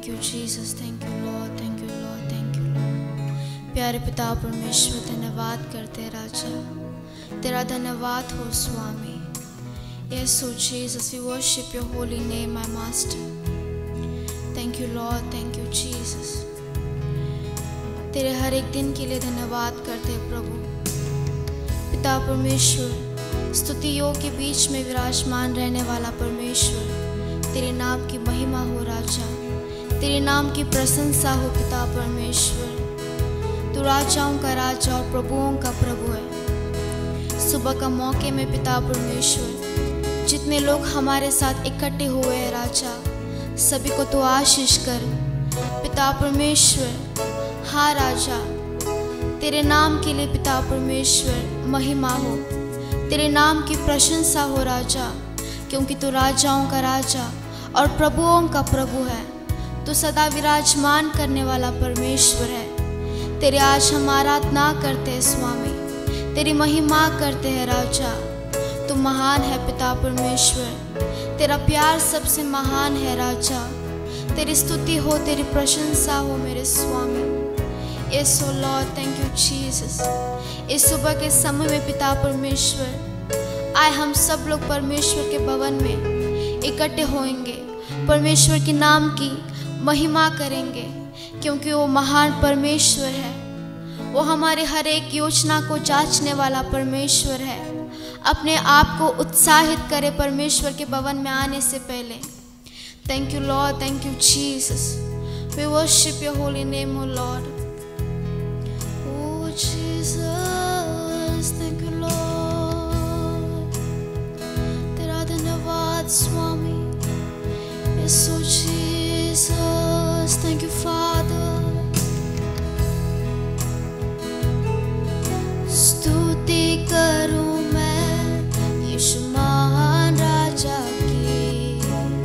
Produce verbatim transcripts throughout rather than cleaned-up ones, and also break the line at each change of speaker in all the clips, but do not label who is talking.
Thank you Jesus, thank you Lord, thank you Lord, thank you Lord. प्यारे पिता परमेश्वर, धन्यवाद करते हैं राजा, तेरा धन्यवाद हो स्वामी। Yes, oh Jesus, we worship your holy name, my master. Thank you Lord, thank you Jesus. तेरे हर एक दिन के लिए धन्यवाद करते हैं प्रभु। पिता परमेश्वर, स्तुतियों के बीच में विराजमान रहने वाला परमेश्वर, तेरे नाम की महिमा हो राजा, तेरे नाम की प्रशंसा हो पिता परमेश्वर। तू राजाओं का राजा और प्रभुओं का प्रभु है। सुबह का मौके में पिता परमेश्वर, जितने लोग हमारे साथ इकट्ठे हुए हैं राजा, सभी को तू आशीष कर पिता परमेश्वर। हाँ राजा, तेरे नाम के लिए पिता परमेश्वर महिमा हो, तेरे नाम की प्रशंसा हो राजा, क्योंकि तू राजाओं का राजा और प्रभुओं का प्रभु है। तू सदा विराजमान करने वाला परमेश्वर है। तेरे आज हम आराधना करते हैं स्वामी, तेरी महिमा करते हैं राजा। तू महान है पिता परमेश्वर, तेरा प्यार सबसे महान है राजा। तेरी स्तुति हो, तेरी प्रशंसा हो मेरे स्वामी। Yes O Lord, thank you Jesus. इस सुबह के समय में पिता परमेश्वर, आए हम सब लोग परमेश्वर के भवन में इकट्ठे होंगे, परमेश्वर के नाम की महिमा करेंगे, क्योंकि वो महान परमेश्वर है। वो हमारे हर एक योजना को जांचने वाला परमेश्वर है। अपने आप को उत्साहित करे परमेश्वर के भवन में आने से पहले। Thank you Lord, thank you Jesus. We worship your holy name O Lord. O Jesus, thank you Lord, तेरा धन्यवाद स्वामी। Yes O Jesus, thank you father. स्तुति करूं मैं यीशु महान राजा की,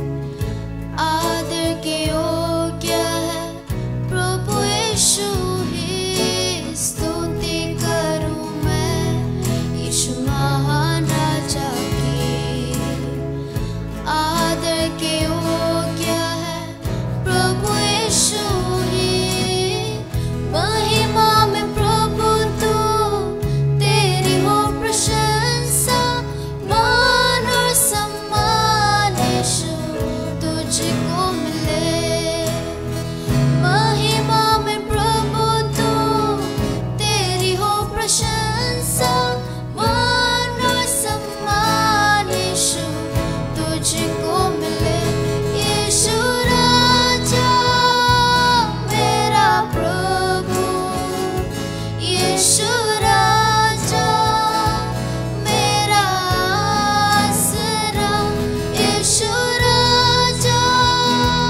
आदर के योग्य है प्रभु यीशु ही। स्तुति करूं मैं यीशु महान राजा की, आदर के योग्य है प्रभु यीशु ही। महिमा में प्रभु तू, तेरी हो प्रशंसा, मान और सम्मान यीशु तुझको मिले। महिमा में प्रभु तू, तेरी हो प्रशंसा, मान और सम्मान यीशु तुझको मिले। यीशु राजा मेरा प्रभु, यीशु राजा मेरा आसरा, यीशु राजा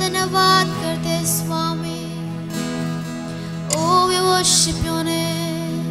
धन्यवाद करते स्वामी। O we worship your name.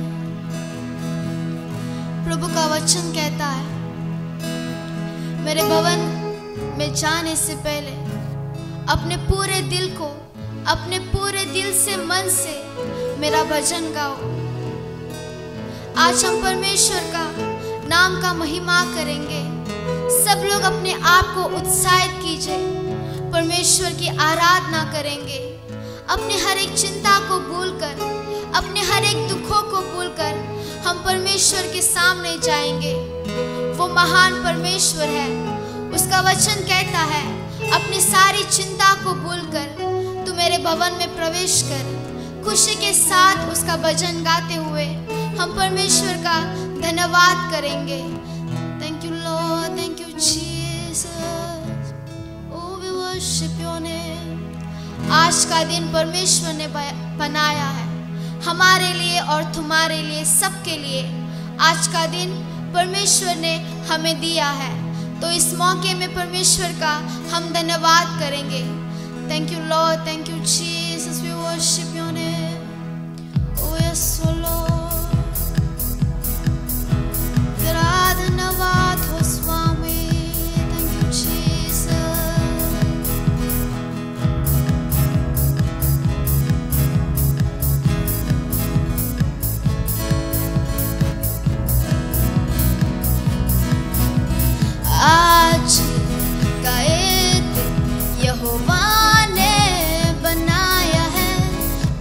प्रभु का वचन कहता है, मेरे भवन में जाने से पहले अपने पूरे दिल को, अपने पूरे दिल से, मन से मेरा भजन गाओ। आज हम परमेश्वर का नाम का महिमा करेंगे। सब लोग अपने आप को उत्साहित कीजिए, परमेश्वर की आराधना करेंगे। अपने हर एक चिंता को भूलकर, अपने हर एक दुखों को भूलकर हम परमेश्वर के सामने जाएंगे। वो महान परमेश्वर है। उसका वचन कहता है, अपनी सारी चिंता को भूलकर तू मेरे भवन में प्रवेश कर। खुशी के साथ उसका भजन गाते हुए हम परमेश्वर का धन्यवाद करेंगे। Thank you Lord, thank you Jesus, O we worship your name. आज का दिन परमेश्वर ने बनाया है हमारे लिए और तुम्हारे लिए, सबके लिए। आज का दिन परमेश्वर ने हमें दिया है, तो इस मौके में परमेश्वर का हम धन्यवाद करेंगे। Thank you Lord, thank you Jesus, we worship your name. O yes O Lord, तेरा धन्यवाद हो स्वामी। Thank you Jesus. आज का एक यहोवा ने बनाया है,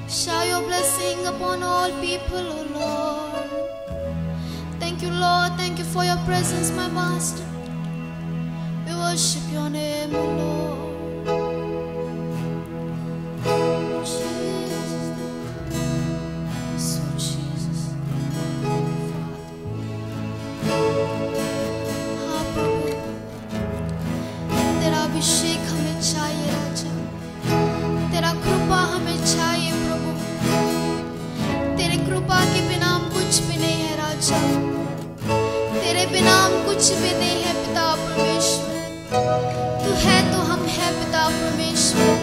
Shower your blessing upon all people, O Lord. Thank you, Lord. Thank you for your presence, my Master. We worship your name, O Lord. Jesus. So Jesus. हाँ प्रभु, तेरा अभिषेक हमें चाहिए राजा, तेरा कृपा हमें चाहिए प्रभु। तेरे कृपा के बिना हम कुछ भी नहीं है राजा, तेरे बिना हम कुछ भी नहीं है पिता परमेश्वर। तू है तो हम है पिता परमेश्वर।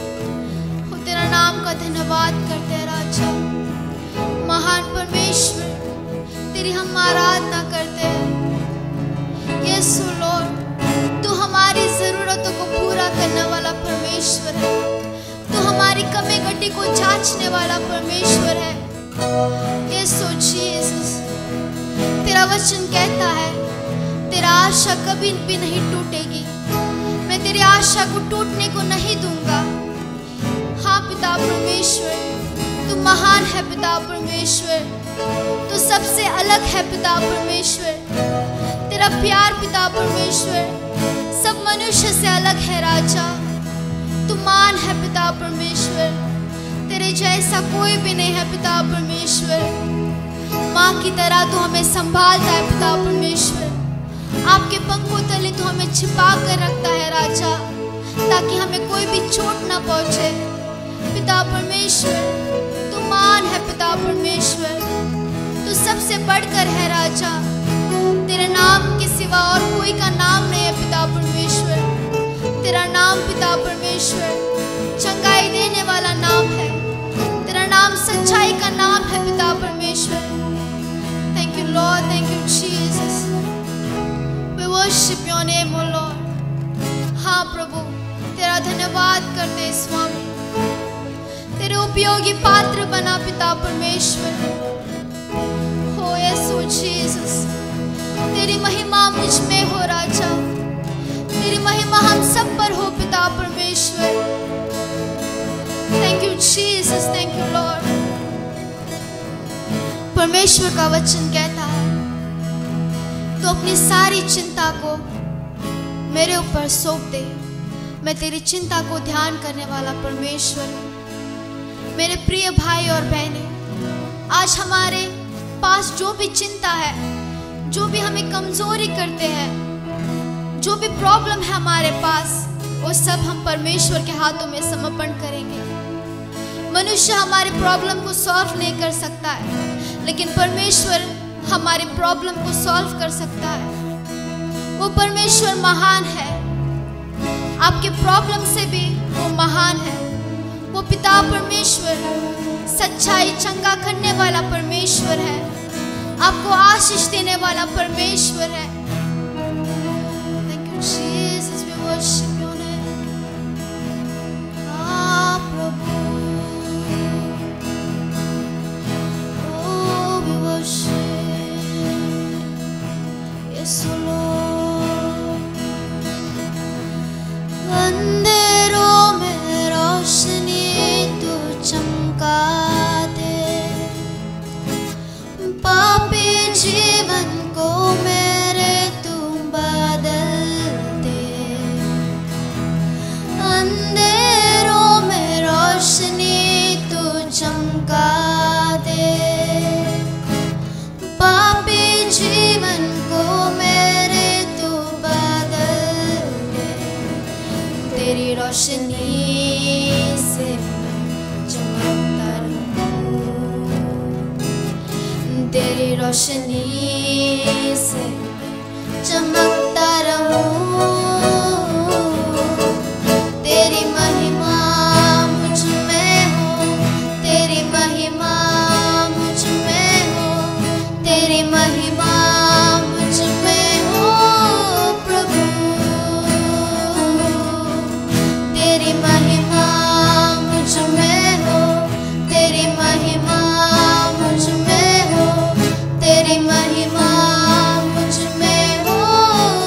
हो तेरा नाम का धन्यवाद करते हैं राजा। महान परमेश्वर, तेरी हम आराधना करते हैं। यीशु लॉर्ड, तू हमारी जरूरतों को पूरा करने वाला परमेश्वर है। तू हमारी कमी घटी को जांचने वाला परमेश्वर है। यीशु जीसस, तेरा वचन कहता है तेरा आशा कभी भी नहीं टूटेगी। मैं तेरी आशा को टूटने को नहीं दूंगा। हाँ पिता परमेश्वर, तू महान है पिता परमेश्वर। तू सबसे अलग है पिता परमेश्वर। तेरा प्यार पिता परमेश्वर सब मनुष्य से अलग है राजा। तू महान है पिता परमेश्वर। तेरे जैसा कोई भी नहीं है पिता परमेश्वर। माँ की तरह तू हमें संभालता है पिता परमेश्वर। आपके पंखों तले तू हमें छिपा कर रखता है राजा, ताकि हमें कोई भी चोट ना पहुंचे। पिता परमेश्वर, तू महान है पिता परमेश्वर। तू सबसे बढ़कर है राजा। तेरे नाम के सिवा और कोई का नाम नहीं है पिता परमेश्वर। तेरा नाम पिता परमेश्वर चंगाई देने वाला नाम है। तेरा नाम सच्चाई का नाम है पिता परमेश्वर। Thank you Lord, thank you Jesus. We worship your name O Lord. हाँ प्रभु, तेरा धन्यवाद करते स्वामी। तेरे उपयोगी पात्र बना पिता परमेश्वर। हो यीशु जीसस, तेरी महिमा मुझ में हो राजा। तेरी महिमा हम सब पर हो पिता परमेश्वर। Thank you Jesus, thank you Lord. परमेश्वर का वचन कहता है तो अपनी सारी चिंता को मेरे ऊपर सौंप दे। मैं तेरी चिंता को ध्यान करने वाला परमेश्वर हूँ। मेरे प्रिय भाई और बहनें, आज हमारे पास जो भी चिंता है, जो भी हमें कमजोरी करते हैं, जो भी प्रॉब्लम है हमारे पास, वो सब हम परमेश्वर के हाथों में समर्पण करेंगे। मनुष्य हमारे प्रॉब्लम को सॉल्व नहीं कर सकता है, लेकिन परमेश्वर हमारे प्रॉब्लम को सॉल्व कर सकता है। वो परमेश्वर महान है। आपके प्रॉब्लम से भी वो महान है। वो पिता परमेश्वर सच्चाई चंगा करने वाला परमेश्वर है। आपको आशीष देने वाला परमेश्वर है। Thank you Jesus, we worship your name. आ प्रभु, O we worship Yeshu Lord. अंधेरों में रोशनी तू चमका दे, पापी जीवन को मेरे तू बदल दे। अंधेरों में रोशनी तू चमका दे, पापी जीवन को मेरे तू बदल दे। तेरी रोशनी से चमकता रहूं, तेरी रोशनी से चमकता रहूं। तेरी महिमा मुझ में हो, तेरी महिमा मुझ में हो, तेरी महिमा मुझ में हो प्रभु। तेरी महिमा मुझ में हो, तेरी महिमा मुझ में हो, तेरी महिमा मुझ में हो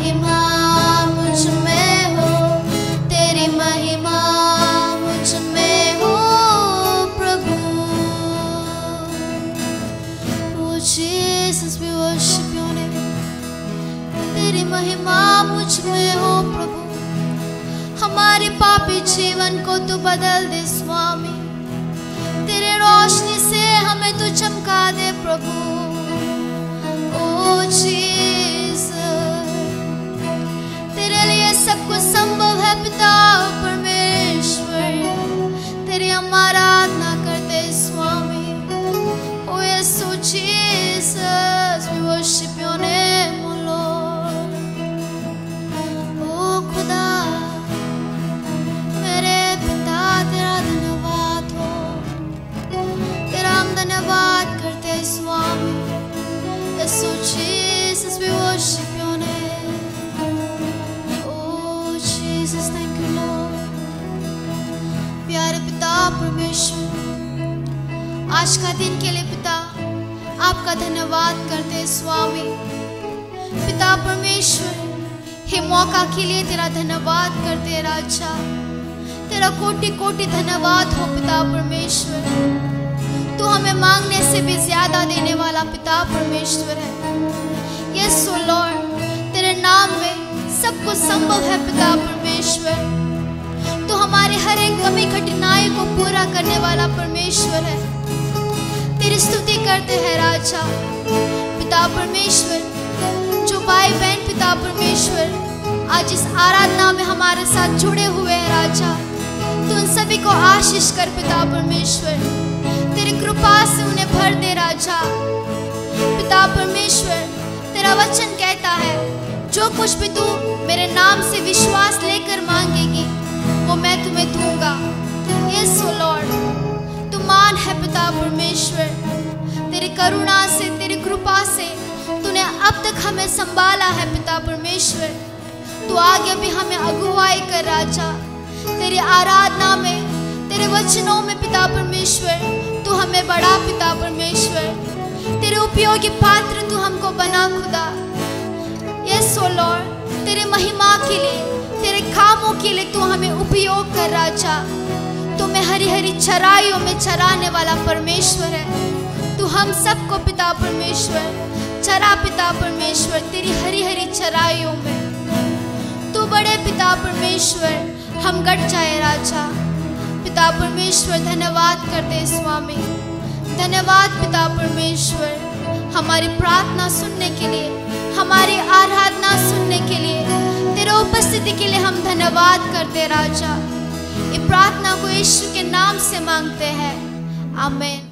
महिमा मुझ में हो, तेरी महिमा मुझ में हो प्रभु। Oh Jesus, we worship your name. तेरी महिमा मुझ में हो प्रभु। हमारे पापी जीवन को तू बदल दे स्वामी, तेरे रोशनी से हमें तू चमका दे प्रभु। ओ जीसस, तेरे लिए सब कुछ संभव है पिता परमेश्वर, तेरी हम आराधना करते स्वामी। O Yeshu Jesus, we worship your name o Lord। ओ खुदा मेरे पिता, तेरा धन्यवाद हो, तेरा हम धन्यवाद करते हैं स्वामी। Yeshu Jesus, we worship your name। Oh Jesus, thank you Lord। प्यारे पिता परमेश्वर, आज का दिन के लिए पिता आपका धन्यवाद करते हैं स्वामी। पिता परमेश्वर, हे मौका के लिए तेरा धन्यवाद करते हैं राजा। तेरा कोटि कोटि धन्यवाद हो पिता परमेश्वर। तू हमें मांगने से भी ज्यादा देने वाला पिता परमेश्वर है। यस ओ लॉर्ड, तेरे नाम में सब कुछ संभव है पिता परमेश्वर। तू हमारे हर एक कमी कठिनाई को पूरा करने वाला परमेश्वर है। तेरी स्तुति करते हैं राजा। पिता परमेश्वर, जो भाई बहन पिता परमेश्वर आज इस आराधना में हमारे साथ जुड़े हुए हैं राजा, तू उन सभी को आशीष कर पिता परमेश्वर। तेरी कृपा से उन्हें भर दे राजा। पिता परमेश्वर, तेरा वचन कहता है, जो कुछ भी तू मेरे नाम से विश्वास लेकर मांगेगी वो मैं तुम्हें दूंगा। यस ओ लॉर्ड, तू मान है पिता परमेश्वर। तेरी करुणा से, तेरी कृपा से तूने अब तक हमें संभाला है पिता परमेश्वर। तू आगे भी हमें अगुवाई कर राजा। तेरी आराधना में, तेरे वचनों में पिता परमेश्वर तू हमें बढ़ा पिता परमेश्वर। तेरे उपयोगी पात्र तू हमको बना खुदा। यस ओ लॉर्ड, तेरे महिमा के लिए, तेरे कामों के लिए तू हमें उपयोग कर राजा। तू में हरी हरी चराइयों में चराने वाला परमेश्वर है। तू हम सबको पिता परमेश्वर चरा पिता परमेश्वर, तेरी हरी हरी चराइयों में। तू बड़े पिता परमेश्वर, हम गट जाए राजा। पिता परमेश्वर धन्यवाद करते स्वामी। धन्यवाद पिता परमेश्वर, हमारी प्रार्थना सुनने के लिए, हमारी आराधना सुनने के लिए, तेरे उपस्थिति के लिए हम धन्यवाद करते राजा। ये प्रार्थना को यीशु के नाम से मांगते हैं, आमीन।